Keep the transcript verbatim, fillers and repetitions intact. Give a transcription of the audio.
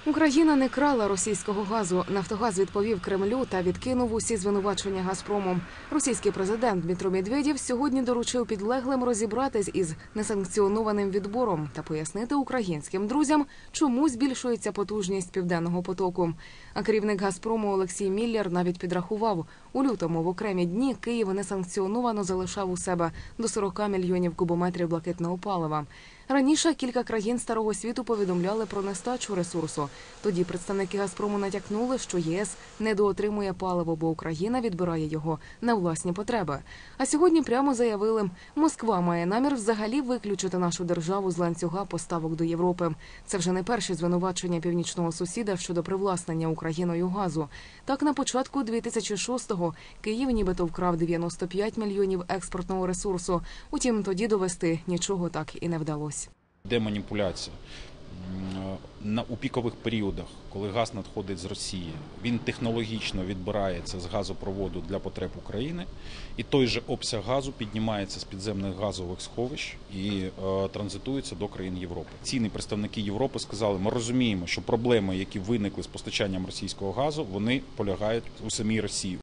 Україна не крала російського газу. Нафтогаз відповів Кремлю та відкинув усі звинувачення «Газпрому». Російський президент Дмитро Медведєв сьогодні доручив підлеглим розібратись із несанкціонованим відбором та пояснити українським друзям, чому збільшується потужність «Південного потоку». А керівник «Газпрому» Олексій Міллер навіть підрахував, у лютому в окремі дні Київ несанкціоновано залишав у себе до сорока мільйонів кубометрів блакитного палива. Раніше кілька країн Старого світу повідомляли про нестачу ресурсу. Тоді представники «Газпрому» натякнули, що ЄС недоотримує паливо, бо Україна відбирає його на власні потреби. А сьогодні прямо заявили, Москва має намір взагалі виключити нашу державу з ланцюга поставок до Європи. Це вже не перші звинувачення північного сусіда щодо привласнення Україною газу. Так, на початку дві тисячі шостого Київ нібито вкрав дев'яносто п'ять мільйонів експортного ресурсу. Утім, тоді довести нічого так і не вдалося. Де маніпуляція? На, у пікових періодах, коли газ надходить з Росії, він технологічно відбирається з газопроводу для потреб України, і той же обсяг газу піднімається з підземних газових сховищ і е, транзитується до країн Європи. Цінні представники Європи сказали, ми розуміємо, що проблеми, які виникли з постачанням російського газу, вони полягають у самій Росії.